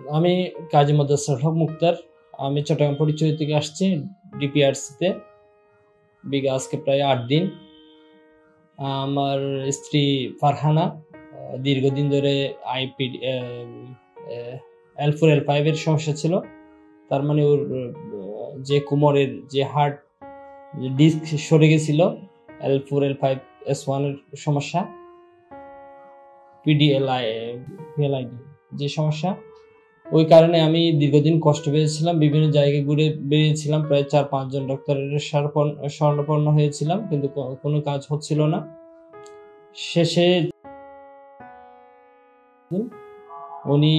আমি কাজী মুদাসসির হক মুক্তার। আমি চট্টগ্রাম পরিচয় থেকে আসছি ডিপিআরসিতে আজকে প্রায় 8 দিন। আমার স্ত্রী ফারহানা দীর্ঘদিন ধরে L4 L5 এর সমস্যা ছিল। তার মানে ওর যে কোমরের যে হার্ট ডিস্ক সরে গেছিল, L4 L5 S1 এর সমস্যা, PLID যে সমস্যা, ওই কারণে আমি দীর্ঘদিন কষ্ট পেয়েছিলাম। বিভিন্ন জায়গায় ঘুরে বেরিয়েছিলাম, প্রায় 4-5 জন ডক্টরের শরণাপন্ন হয়েছিলাম, কিন্তু কোনো কাজ হচ্ছিল না। শেষে উনি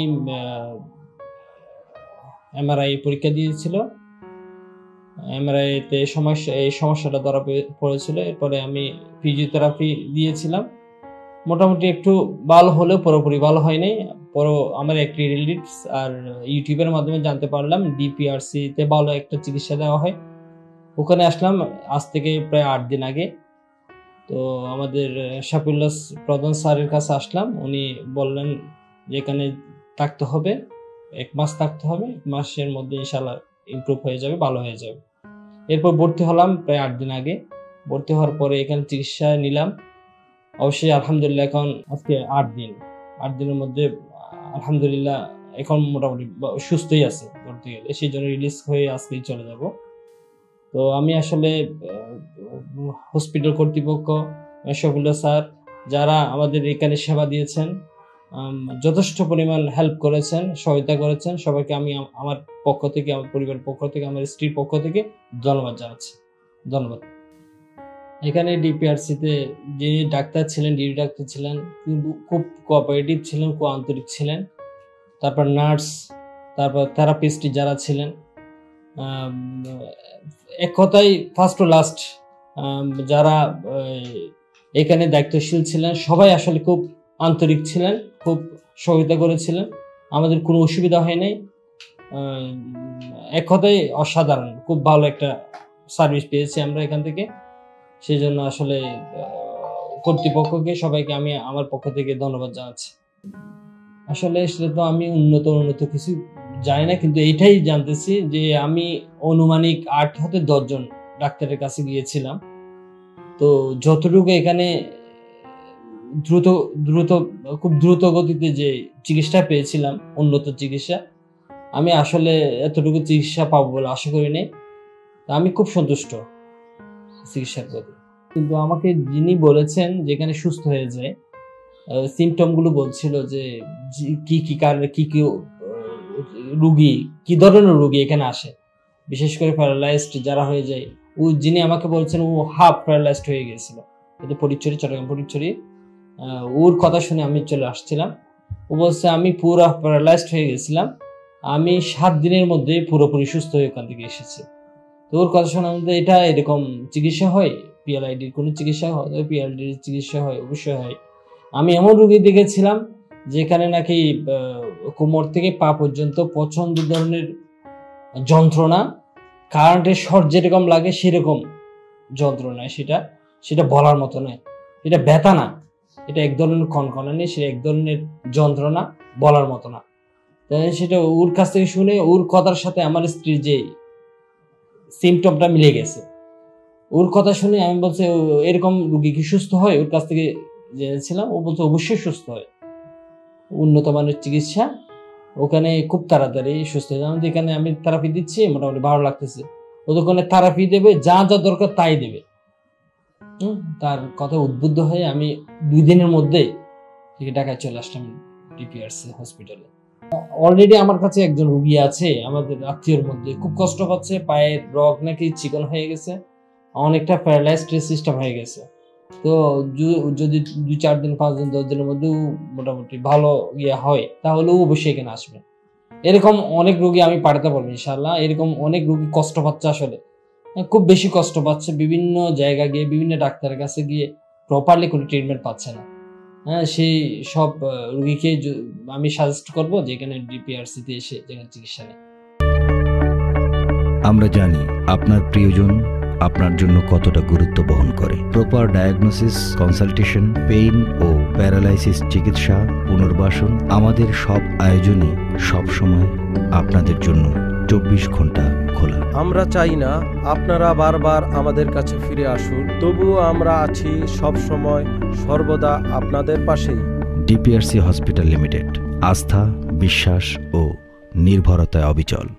MRI পরীক্ষা দিয়েছিল। MRI-তে এই সমস্যাটা ধরা পড়েছিল। এরপরে আমি ফিজিওথেরাপি দিয়েছিলাম। মোটামুটি একটু ভালো হলেও পুরোপুরি ভালো হয়নি। পরে আমার একটি রিলেটিভস আর ইউটিউবের মাধ্যমে জানতে পারলাম ডিপিআরসিতে ভালো একটা চিকিৎসা দেওয়া হয়। ওখানে আসলাম আজ থেকে প্রায় 8 দিন আগে। তো আমাদের শাফিউল্লাহ প্রধান স্যারের কাছে আসলাম। উনি বললেন যে এখানে থাকতে হবে, 1 মাস থাকতে হবে, 1 মাসের মধ্যে ইনশাআল্লাহ ইমপ্রুভ হয়ে যাবে, ভালো হয়ে যাবে। এরপর ভর্তি হলাম প্রায় 8 দিন আগে। ভর্তি হওয়ার পরে এখানে চিকিৎসা নিলাম। অবশ্যই আলহামদুলিল্লাহ এখন আজকে 8 দিনের মধ্যে আলহামদুলিল্লাহ এখন মোটামুটি সুস্থই আছে বলতে গেলে। সেই জন্য রিলিজ হয়ে আজকেই চলে যাব। তো আমি আসলে হসপিটাল কর্তৃপক্ষ, শফিউল্লাহ স্যার, যারা আমাদের এখানে সেবা দিয়েছেন, যথেষ্ট পরিমাণ হেল্প করেছেন, সহায়তা করেছেন, সবাইকে আমি আমার পক্ষ থেকে, আমার পরিবারের পক্ষ থেকে, আমার স্ত্রীর পক্ষ থেকে ধন্যবাদ জানাচ্ছি। ধন্যবাদ। এখানে ডিপিআরসিতে যিনি ডাক্তার ছিলেন, ডিউটি ডাক্তার ছিলেন, খুব কোঅপারেটিভ ছিলেন, খুব আন্তরিক ছিলেন। তারপর নার্স, তারপর থেরাপিস্ট যারা ছিলেন, এক কথায় ফার্স্ট টু লাস্ট যারা এখানে দায়িত্বশীল ছিলেন, সবাই আসলে খুব আন্তরিক ছিলেন, খুব সহায়তা করেছিলেন। আমাদের কোনো অসুবিধা হয় নাই। এক কথায় অসাধারণ, খুব ভালো একটা সার্ভিস পেয়েছি আমরা এখান থেকে। সেই জন্য আসলে কর্তৃপক্ষকে, সবাইকে আমি আমার পক্ষ থেকে ধন্যবাদ জানাচ্ছি। আসলে সেটা তো আমি উন্নত কিছু জানি না, কিন্তু এইটাই জানতেছি যে আমি অনুমানিক 8 হতে 10 জন ডাক্তারের কাছে গিয়েছিলাম। তো যতটুকু এখানে খুব দ্রুত গতিতে যে চিকিৎসা পেয়েছিলাম, উন্নত চিকিৎসা, আমি আসলে এতটুকু চিকিৎসা পাবো বলে আশা করিনি। আমি খুব সন্তুষ্ট চিকিৎসার প্রতি। কিন্তু আমাকে যিনি বলেছেন যেখানে সুস্থ হয়ে যায়, সিমটম গুলো বলছিল যে কি কারণে কি রুগী, কি ধরনের রুগী এখানে আসে, বিশেষ করে প্যারালাইজড যারা হয়ে যায়। যিনি আমাকে বলছেন ও হাফ প্যারালাইজড হয়ে গেছিল, চট্টগ্রাম পরিচরি। ওর কথা শুনে আমি চলে আসছিলাম। ও বলছে আমি পুরো প্যারালাইজড হয়ে গেছিলাম, আমি 7 দিনের মধ্যে পুরোপুরি সুস্থ হয়ে ওখান থেকে এসেছি। তো ওর কথা শোনার মধ্যে এটা এরকম চিকিৎসা হয়, PLID-র কোনো চিকিৎসা হয়, PLID-র চিকিৎসা হয়, অবশ্যই হয়। আমি এমন রোগী দেখেছিলাম যেখানে নাকি কোমর থেকে পা পর্যন্ত প্রচন্ড ধরনের যন্ত্রণা, কারেন্টের শর্ট যেরকম লাগে সেরকম যন্ত্রণা। সেটা বলার মতো নয়, এটা ব্যথা না, এটা এক ধরনের কনকনানি, সেটা এক ধরনের যন্ত্রণা, বলার মতো না। সেটা ওর কাছ থেকে শুনে, ওর কথার সাথে আমার স্ত্রীর যে সিমটমটা মিলে গেছে। ওর কথা শুনে আমি বলছি এরকম রুগী কি সুস্থ হয়? ওর কাছ থেকে জেনেছিলাম। ও বলছে অবশ্যই সুস্থ হয়, উন্নত মানের চিকিৎসা, ওখানে খুব তাড়াতাড়ি সুস্থ হয়ে যাবে। এখানে আমি থেরাপি দিচ্ছি, মোটামুটি ভালো লাগতেছে। ওখানে থেরাপি দেবে, যা যা দরকার তাই দেবে। তার কথা উদ্বুদ্ধ হয়ে আমি 2 দিনের মধ্যে ঢাকায় চলে আসলাম ডিপিআরসি হসপিটালে। অলরেডি আমার কাছে একজন রুগী আছে আমাদের আত্মীয়র মধ্যে, খুব কষ্ট পাচ্ছে, পায়ের রগ নাকি চিকন হয়ে গেছে, অনেকটা প্যারালাইজড সিস্টেম হয়ে গেছে। তো যদি 2-4 দিন, 5 দিন, 10 দিনের মধ্যে মোটামুটি ভালো হয়, তাহলে অবশ্যই এখানে আসবে। এরকম অনেক রোগী আমি পাঠাতে পারবো ইনশাআল্লাহ। এরকম অনেক রোগী কষ্ট পাচ্ছে, আসলে খুব বেশি কষ্ট পাচ্ছে, বিভিন্ন জায়গা গিয়ে, বিভিন্ন ডাক্তারের কাছে গিয়ে প্রপারলি কোনো ট্রিটমেন্ট পাচ্ছে না। সেই সব রোগীকে আমি সাজেস্ট করবো যে এখানে ডিপিআরসিতে এসে যেখানে চিকিৎসা নেয়। আমরা জানি আপনার প্রিয়জন আপনার জন্য কতটা গুরুত্ব বহন করে। প্রপার ডায়াগনোসিস, কনসালটেশন, পেইন ও প্যারালাইসিস চিকিৎসা, পুনর্বাসন, আমাদের সব আয়োজনই সবসময় আপনাদের জন্য 24 ঘন্টা খোলা। আমরা চাই না আপনারা বারবার আমাদের কাছে ফিরে আসুন, তবুও আমরা আছি সব সময় সর্বদা আপনাদের পাশেই। ডিপিআরসি হসপিটাল লিমিটেড, আস্থা, বিশ্বাস ও নির্ভরতায় অবিচল।